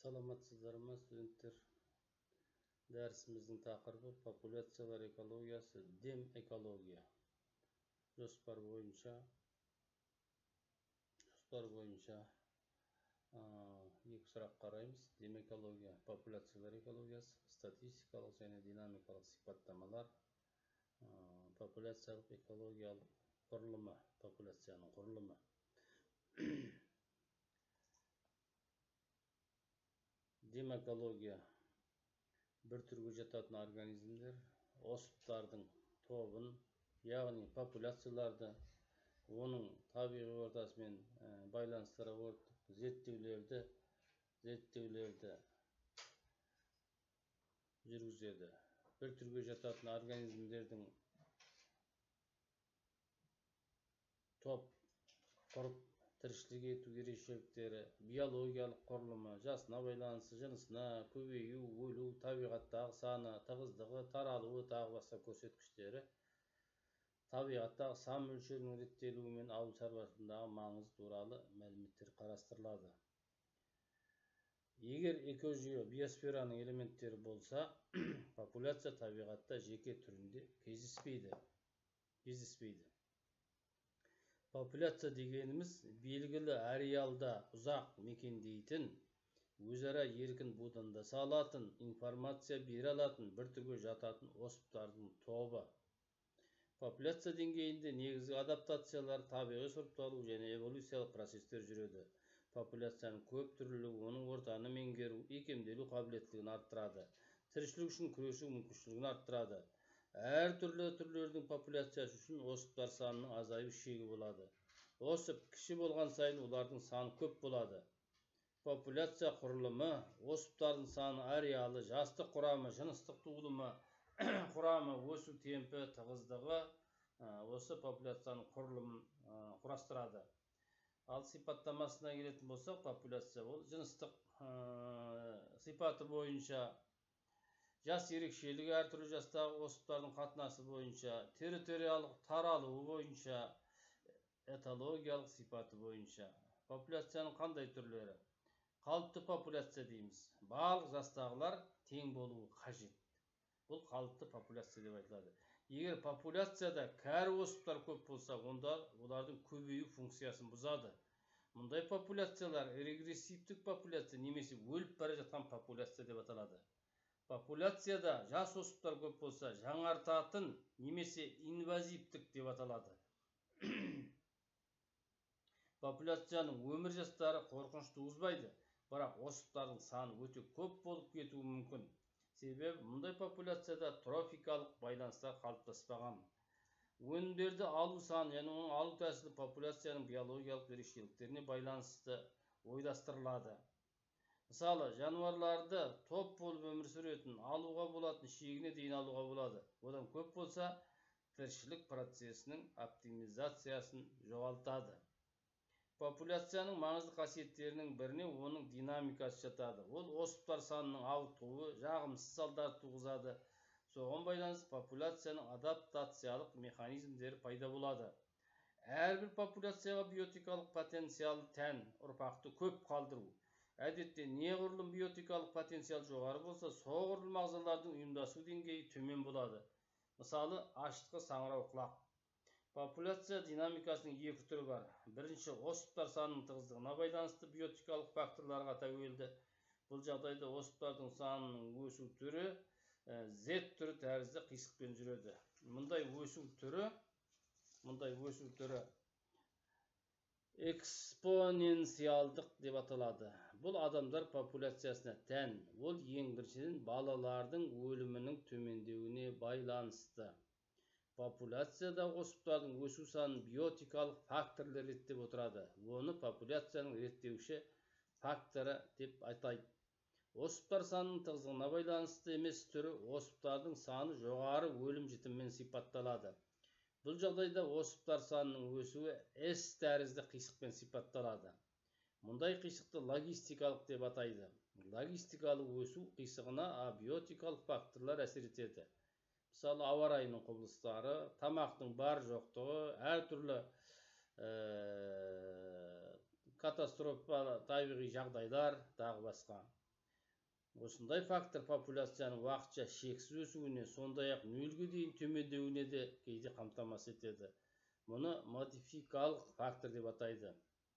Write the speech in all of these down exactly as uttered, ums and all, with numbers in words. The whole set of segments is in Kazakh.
Саламатсыздар ма студенттер? Дәрісіміздің тақырыбы популяциялар экологиясы, дем экология. Жоспар бойынша жоспар бойынша екі сұрақ қараймыз. Дем экология, популяциялар экологиясы, статистикалық және динамикалық сипаттамалар, популяциялық экологиялық құрылымы, популяцияның құрылымы. Дем экология бір түрге жататын организмдер, особьтардың тобын, яғни популяцияларды, оның табиғи ортасымен байланыстыра отырып зерттеулерді зерттеулерді жүргізеді. Бір түрге жататын организмдердің топ құрып тіршілік ету ерекшеліктері, биологиялық құрылымы, жасына байланысты, жынысына, көбею, өлу, табиғаттағы саны, тығыздығы, таралуы, тағы басқа көрсеткіштері, табиғаттағы сан мөлшерінің реттелуі мен ауыл шаруашылығындағы маңызы туралы мәліметтер қарастырылады. Егер экожүйе биосфераның элементтері болса, популяция табиғатта жеке түрінде кездеспейді. кездеспейді. Популяция дегеніміз белгілі ареалда ұзақ мекендейтін, өзара еркін будандаса алатын, информация бере алатын, бір түрге жататын особьтардың тобы. Популяция деңгейінде негізгі адаптациялар, табиғи сұрыпталу және эволюциялық процестер жүреді. Популяцияның көп түрлілігі оның ортаны меңгеру, икемделу қабілеттілігін арттырады, тіршілік үшін күресу мүмкіншілігін арттырады. Әр түрлі түрлердің популяциясы үшін особьтар санының азаю шегі болады. Особь кіші болған сайын олардың саны көп болады. Популяция құрылымы, особьтардың саны, ареалы, жастық құрамы, жыныстық туылымы, құрамы, өсу темпі, тығыздығы осы популяцияның құрылымын құрастырады. Ал сипаттамасына келетін болсақ, популяция ол жыныстық сипаты бойынша, жас ерекшелігі әртүрлі жастағы особьтардың қатынасы бойынша, территориялық таралуы бойынша, этологиялық сипаты бойынша. Популяцияның қандай түрлері? Қалыпты популяция дейміз. Барлық жастағылар тең болуы қажет. Бұл қалыпты популяция деп айтылады. Егер популяцияда кәрі особьтар көп болса, онда олардың көбею функциясын бұзады. Мұндай популяциялар регрессивтік популяция немесе өліп бара жатқан популяция деп аталады. Популяцияда жас особьтар көп болса, жаңартатын немесе инвазивтік деп аталады. Популяцияның өмір жастары қорқыныш туғызбайды, бірақ особьтардың саны өте көп болып кетуі мүмкін. Себебі мұндай популяцияда трофикалық байланыстар қалыптаспаған. Өнімдерді алу саны және оның алу тәсілі популяцияның биологиялық ерекшеліктеріне байланысты ойластырылады. Мысалы, жануарларды топ болып өмір сүретін, алуға болатын шегіне дейін алуға болады. Одан көп болса, тіршілік процесінің оптимизациясын жоғалтады. Популяцияның маңызды қасиеттерінің біріне оның динамикасы жатады. Ол особьтар санының артуы, жағымсыз салдар туғызады. Соған байланысты популяцияның адаптациялық механизмдері пайда болады. Әрбір популяцияға биотикалық потенциалы тән, ұрпақты көп қалдыру. Әдетте неғұрлым биотикалық потенциал жоғары болса, соғұрлым ағзалардың ұйымдасу деңгейі төмен болады. Мысалы, ашытқы саңырауқұлақ. Популяция динамикасының екі түрі бар. Бірінші, особьтар санының тығыздығына байланысты биотикалық факторларға тәуелді. Бұл жағдайда особьтардың санының өсу түрі Z түрі тәрізді қисықпен жүреді. Мұндай өсу түрі, мұндай өсу түрі экспоненциалдық деп аталады. Бұл адамдар популяциясына тән. Ол ең біріншіден балалардың өлімінің төмендеуіне байланысты. Популяцияда особьтардың өсу санын биотикалық факторлар реттеп отырады. Оны популяцияның реттеуші факторы деп атайды. Особьтар санының тығыздығына байланысты емес түрі особьтардың саны жоғары өлім жітіммен сипатталады. Бұл жағдайда особьтар санының өсуі S тәрізді қисықпен сипатталады. Мұндай қисықты логистикалық деп атайды. Логистикалық өсу қисығына абиотикалық факторлар әсер етеді. Мысалы, ауа райының құбылыстары, тамақтың бар жоқтығы, әртүрлі катастрофа, табиғи жағдайлар, тағы басқа. Осындай фактор популяцияның уақытша шексіз өсуіне, сондай-ақ нөлге дейін төмендеуіне де кейде қамтамасыз етеді. Мұны модификалық фактор деп атайды.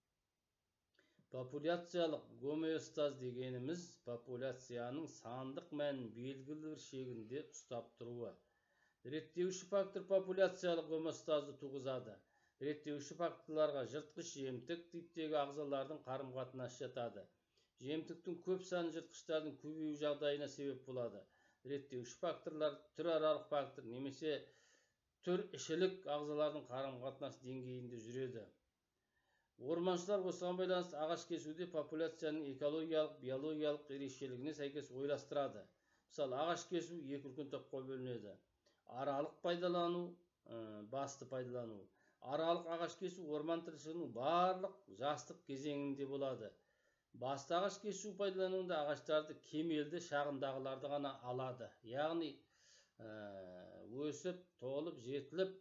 Популяциялық гомеостаз дегеніміз популяцияның сандық мәнін белгілі бір шегінде ұстап тұруы. Реттеуші фактор популяциялық гомеостазды туғызады. Реттеуші факторларға жыртқыш жемтік типтегі ағзалардың қарым-қатынасы жатады. Жемтіктің көп сан жыртқыштардың көбею жағдайына себеп болады. Реттеуші факторлар түраралық фактор немесе түр ішілік ағзалардың қарым-қатынасы деңгейінде жүреді. Орманшылар осыған байланысты ағаш кесуде популяцияның экологиялық, биологиялық ерекшелігіне сәйкес ойластырады. Мысалы, ағаш кесу екі үлкен топқа бөлінеді. Аралық пайдалану, басты пайдалану. Аралық ағаш кесу орман тіршілігінің барлық жастық кезеңінде болады. Басты ағаш кесу пайдалануында ағаштарды кемелді, шағындағыларды ғана алады. Яғни өсіп, толып, жетіліп,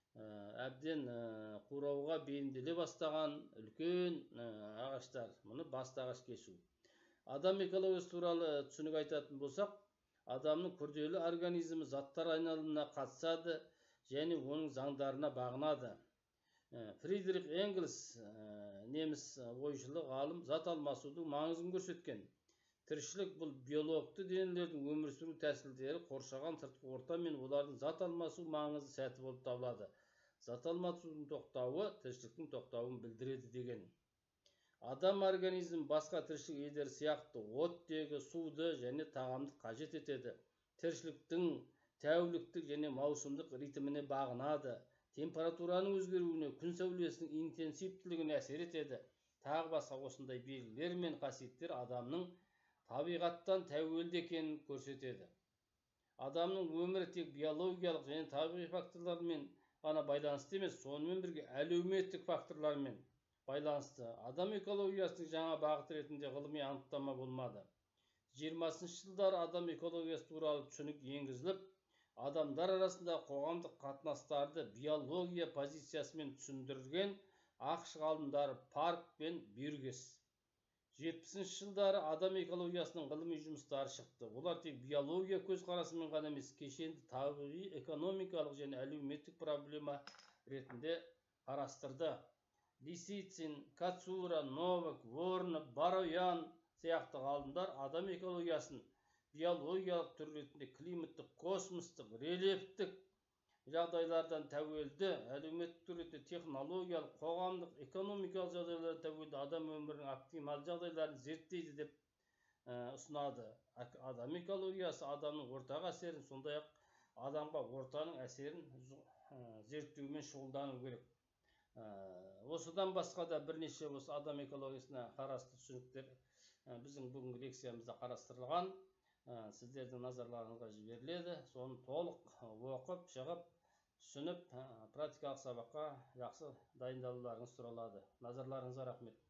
әбден қурауға бейімделе бастаған үлкен ағаштар. Мұны басты ағаш кесу. Адам экологиясы туралы түсінік айтатын болсақ, адамның күрделі организмі заттар айналымына қатысады және оның заңдарына бағынады. Фридрих Энгельс, неміс ойшылы ғалым, зат алмасудың маңызын көрсеткен. Тіршілік бұл биологты денелердің өмір сүру тәсілдері, қоршаған сыртқы орта мен олардың зат алмасу маңызы сәті болып табылады. Зат алмасудың тоқтауы тіршіліктің тоқтауын білдіреді деген. Адам организм басқа тіршілік иелері сияқты оттегі, суды және тағамды қажет етеді. Тіршіліктің тәуліктік және маусымдық ритміне бағынады. Температураның өзгеруіне, күн сәулесінің интенсивтілігіне әсер етеді. Тағы басқа осындай белгілер мен қасиеттер адамның табиғаттан тәуелді екенін көрсетеді. Адамның өмірі тек биологиялық және табиғи факторлармен ғана байланысты емес, сонымен бірге әлеуметтік факторлармен байланысты. Адам экологиясының жаңа бағыт ретінде ғылыми анықтама болмады. жиырмасыншы жылдары адам экологиясы туралы түсінік енгізіліп, адамдар арасында қоғамдық қатынастарды биология позициясымен түсіндірген ақш ғалымдары Парк пен Бюргес. жетпісінші жылдары адам экологиясының ғылыми жұмыстары шықты. Олар тек биология көзқарасымен ғана емес, кешенді табиғи, экономикалық және әлеуметтік проблема ретінде қарастырды. Лисицин, Кацура, Новак, Ворнов, Бароян сияқты ғалымдар адам экологиясын биологиялық түр ретінде климаттық, космостық, рельефтік жағдайлардан тәуелді, әлеуметтік түр ретінде технологиялық, қоғамдық, экономикалық жағдайлардан тәуелді адам өмірінің оптимал жағдайларын зерттейді деп ұсынады. Адам экологиясы адамның ортаға әсерін, сондай-ақ адамға ортаның әсерін зерттеумен шұғылдану керек. Осыдан басқа да бірнеше осы адам экологиясына қарасты түсініктер біздің бүгінгі лекциямызда қарастырылған. Сіздердің назарларыңызға жіберіледі. Соны толық оқып, шығып, түсініп, практикалық сабаққа жақсы дайындалуларыңыз сұралады. Назарларыңызға рахмет.